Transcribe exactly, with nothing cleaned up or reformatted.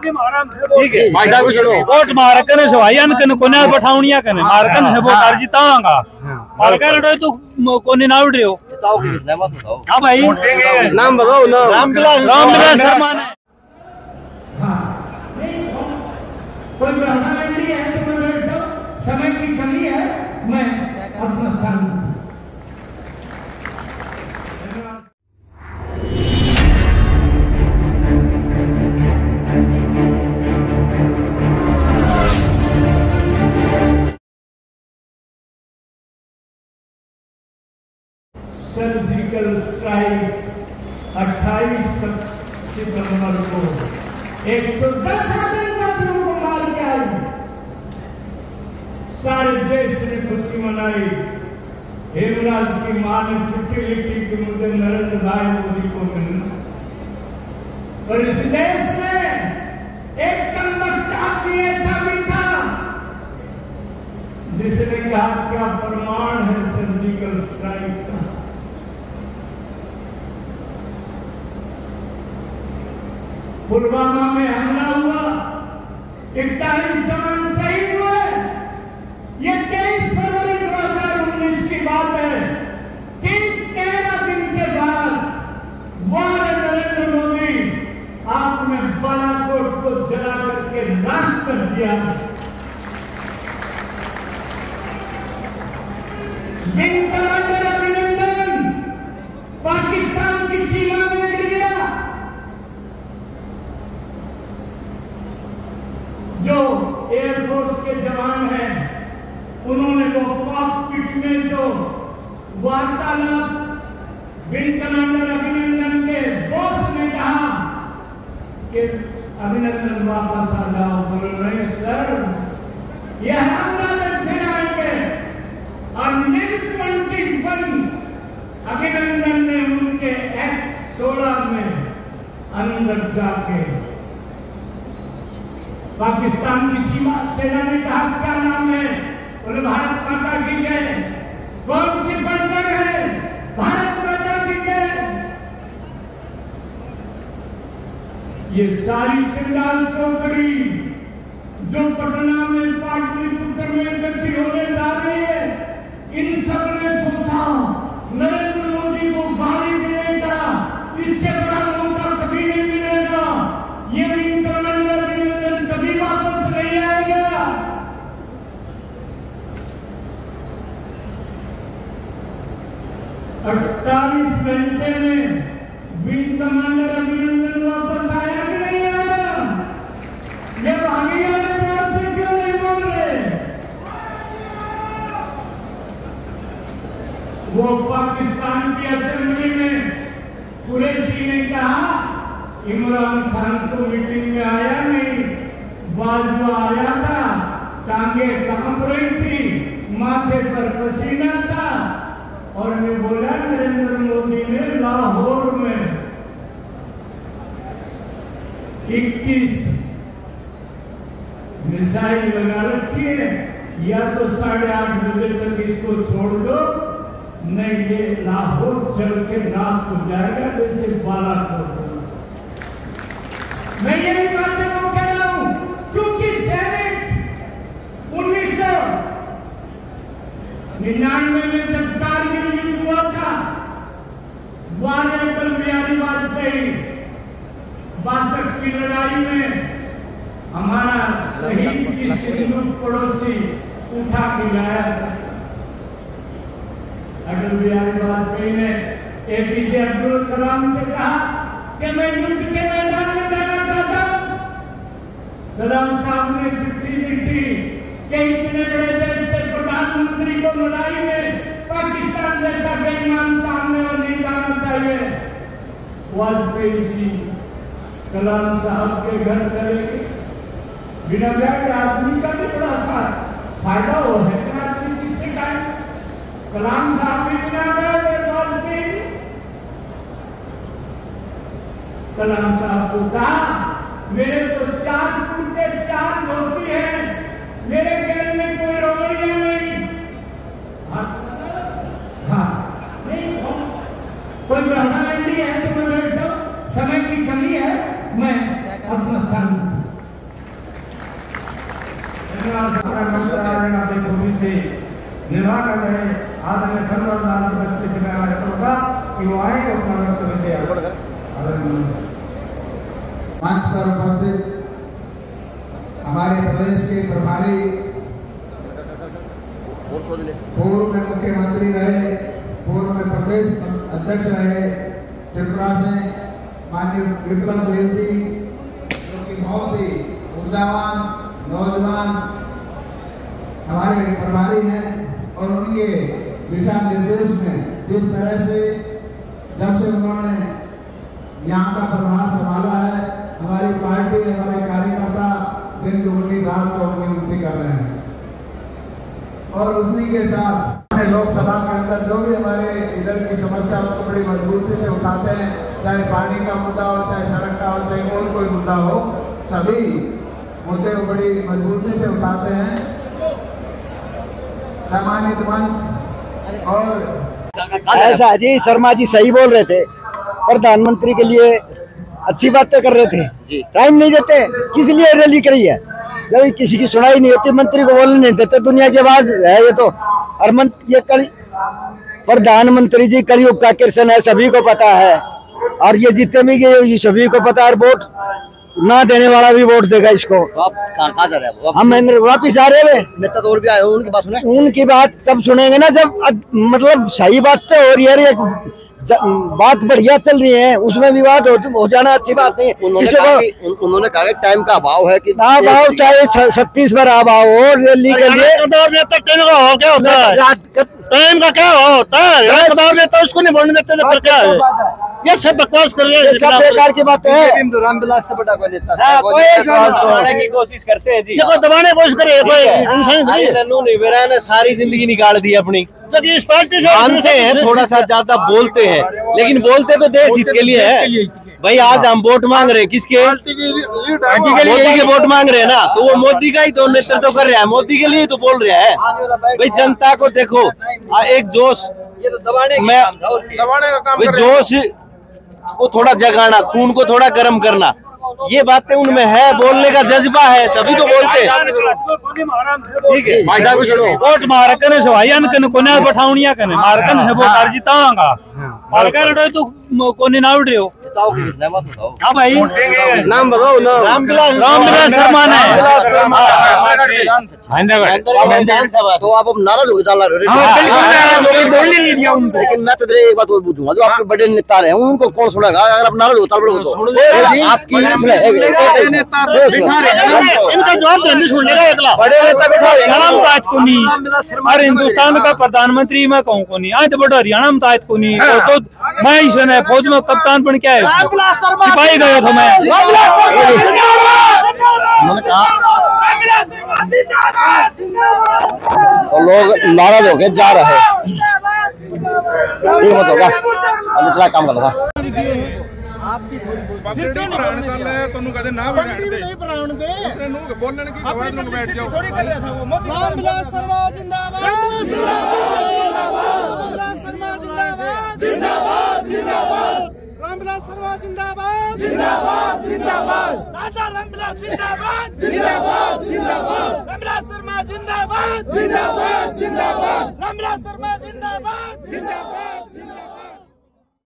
ठीक है भाई साहब को छोड़ो वोट मार कने सवाई अन कने कोने बैठाउनिया कने मार कने से वो कर जितावांगा और कह रहे तू कोने ना उड़ रहे हो जिताओ की इसने मत बताओ हां भाई नाम बताओ ना रामविलास रामविलास शर्मा ने हां कोई बहाना नहीं है तो मैं बैठो समय की कमी है मैं अपना स्थान सर्जिकल स्ट्राइक अट्ठाईस सितंबर को एक सौ दस आतंकवादियों को मार के आई। सारे देश ने खुशी मनाई। हेमराज की मां ने चिट्ठी लिखी कि मुझे नरेंद्र भाई मोदी को मिलना। पर इस देश में एक कमबख्त आदमी ऐसा भी था जिसने कहा क्या प्रमाण है सर्जिकल स्ट्राइक का। पुलवामा में हमला हुआ, इकतालीस जवान शहीद हुए। ये तेईस फरवरी दो हजार उन्नीस की बात है। ठीक तेरह दिन के बाद वाले नरेंद्र मोदी आपने बालाकोट को जला करके राख कर दिया। विंग कमांडर अभिनंदन पाकिस्तान की सीमा में गिर गया। जो एयरफोर्स के जवान हैं उन्होंने वो कॉकपिट में जो वार्तालाप विंग कमांडर अभिनंदन के बॉस ने कहा कि अभिनंदन वापस आ जाओ। बोल रहे सर यह हमला फिर आएंगे। और मिड ट्वेंटी वन अभिनंदन ने उनके एक्ट सोलह में अंदर जाके पाकिस्तान की सीमा सेना ने कहा क्या नाम है, बोले भारत माता की जय। कौन सी बंदर है, भारत माता की जय। ये सारी चिंगाल चौकड़ी जो पटना में पाटलिपुत्र में इकट्ठी होने जा रही है, इन सब ने सोचा नरेंद्र मोदी को गाली देने का इससे बड़ा मौका कभी नहीं मिलेगा। ये विंग कमांडर अभिनंदन कभी वापस नहीं आएगा। अड़तालीस घंटे में विंग कमांडर अभिनंदन वापस आया कि नहीं आया? ये भागी आए से क्यों नहीं बोल रहे? वो पाकिस्तान की असेंबली में कुरैशी ने कहा इमरान खान तो मीटिंग में आया नहीं, बाजवा आया था, टांगे कांप रही थी, माथे पर पसीना था। और मैं बोला नरेंद्र मोदी ने लाहौर में इक्कीस मिसाइल लगा रखी है, या तो साढ़े आठ बजे तक इसको छोड़ दो, नहीं ये लाहौर चल के रात को जाएगा जैसे बालाकोट। मैं यही बातें को कह रहा हूं क्योंकि सैनिक उन्नीस सौ निन्यानवे में जब कारगिल युद्ध हुआ था, वाले अटल बिहारी वाजपेयी बासठ की लड़ाई में हमारा शहीद की सिंदूर पड़ोसी उठा के लाया था। अटल बिहारी वाजपेयी ने एपीजे अब्दुल कलाम से कहा कि मैं युद्ध के मैदान में जाना चाहता हूं। कलाम साहब ने चिट्ठी लिखी कि इतने बड़े देश के प्रधानमंत्री को लड़ाई में पाकिस्तान जैसा बेईमान सामने और नहीं जाना चाहिए। वाजपेयी जी कलाम साहब के घर चले गए। बिना गए आदमी का भी बड़ा सा फायदा हो है कि आदमी किससे का कलाम साहब भी बिना गए वाजपेयी। कलाम साहब को कहा मेरे तो चार कुर्ते चार धोती है, मेरे गैर में कोई रोमड़िया नहीं। हाँ हाँ नहीं कोई बहाना नहीं है तो मैं बैठो, समय की कमी है मैं अपना स्थान अपने मंत्रालय बेखूबी से निर्वाह कर रहे आदरणीय धर्मलाल बच्चे से मैं आग्रह करूंगा कि वो आए और अपना वक्तव्य दें। मंच पर उपस्थित हमारे प्रदेश के प्रभारी पूर्व में मुख्यमंत्री रहे, पूर्व में प्रदेश अध्यक्ष रहे त्रिपुरा से माननीय विप्लव देव जी, जो कि बहुत ही ऊर्जावान नौजवान हमारे प्रभारी हैं, और उनके दिशा निर्देश में जिस तरह से जब से उन्होंने यहाँ का प्रभार संभाला है, हमारी पार्टी हमारे कार्यकर्ता दिन दुगनी रात चौगुनी उन्नति कर रहे हैं। और उन्हीं के साथ हमें लोकसभा के अंदर जो भी हमारे इधर की समस्या को बड़ी मजबूती से उठाते हैं, चाहे पानी का मुद्दा हो, चाहे सड़क का हो, चाहे और कोई मुद्दा हो, सभी मुद्दे को बड़ी मजबूती से उठाते हैं। सम्मानित मंच और ऐसा अजय शर्मा जी सही बोल रहे थे, प्रधानमंत्री के लिए अच्छी बातें कर रहे थे, टाइम नहीं देते, किस लिए रैली करी है जब किसी की सुनाई नहीं होती, मंत्री को बोलने नहीं देते, दुनिया की आवाज है ये तो। और मन, ये कल प्रधानमंत्री जी कलयुग का कृष्ण है, सभी को पता है, और ये जितने भी ये सभी को पता है, और वोट ना देने वाला भी वोट देगा इसको। आप कहाँ जा रहे हैं? हम वापिस आ रहे हैं, नेता तो और भी आए हो, उनकी बात सुने। उनकी बात तब सुनेंगे ना जब मतलब सही बात तो हो रही है, बात बढ़िया चल रही है, उसमें विवाद हो, हो जाना अच्छी बात नहीं है। उन्होंने कहा कि, उन्होंने कहा कि टाइम का अभाव है कि अभाव चाहे छत्तीस बार अभाव हो रैली के लिए, टाइम का क्या होता है, नेता उसको नहीं बोलने देते तो क्या है? ये सब बकवास कर रहे हैं, सब बेकार की बात है। रामविलास का बड़ा कोई नेता दबाने की कोशिश करते हैं जी, दबाने की कोशिश करे कोई इंसान ने सारी जिंदगी निकाल दी अपनी, इस पार्टी से मानते हैं, थोड़ा सा ज्यादा बोलते हैं, लेकिन बोलते तो देश हित के लिए है भाई। आज हम वोट मांग रहे हैं किसके? मोदी के वोट मांग रहे हैं ना, तो वो मोदी का ही तो नेतृत्व कर रहा है, मोदी के लिए तो बोल रहा है भाई। जनता को देखो, एक जोश, ये तो दबाने मैं दबाने का काम जोश को थोड़ा जगाना, खून को थोड़ा गर्म करना, ये बातें उनमें है, बोलने का जज्बा है, तभी तो बोलते हैं। ठीक है, वोट मारकन से भाई अनकन कोने बैठाउनिया कने मारकन से वो अर्जी तांगा मारकन तो कोने ना उड़ रहे हो। बताओ कि किसने मत बताओ। हां भाई नाम बताओ ना। रामविलास रामविलास शर्मा ने तो आप अब नाराज हो चल रहे हो। हां बिल्कुल बोलने नहीं दिया उनको। लेकिन मैं तो एक बात और पूछूंगा, जो आपके बड़े नेता रहे उनको कौन सुनेगा? अगर आप नाराज हो चल रहे हो तो आपकी इनका जवाब नहीं सुन लेगा अगला। बड़े नेता बैठा हरियाणा में ताकत को नहीं, और हिंदुस्तान का प्रधानमंत्री मैं कहूँ को नहीं, आज तो बड़ा हरियाणा में ताकत को नहीं, तो मैं ही सुना फौज में कप्तान बन के आया, सिपाही गया था मैं। तो लोग नाराज होके जा रहे हैं, मत होगा इतना काम करना था। रामविलास शर्मा जिंदाबाद, रामविलास शर्मा जिंदाबाद, जिंदाबाद जिंदाबाद, राजा रामविलास जिंदाबाद, जिंदाबाद जिंदाबाद, रामविलास शर्मा जिंदाबाद, जिंदाबाद जिंदाबाद, रामविलास शर्मा जिंदाबाद, जिंदाबाद।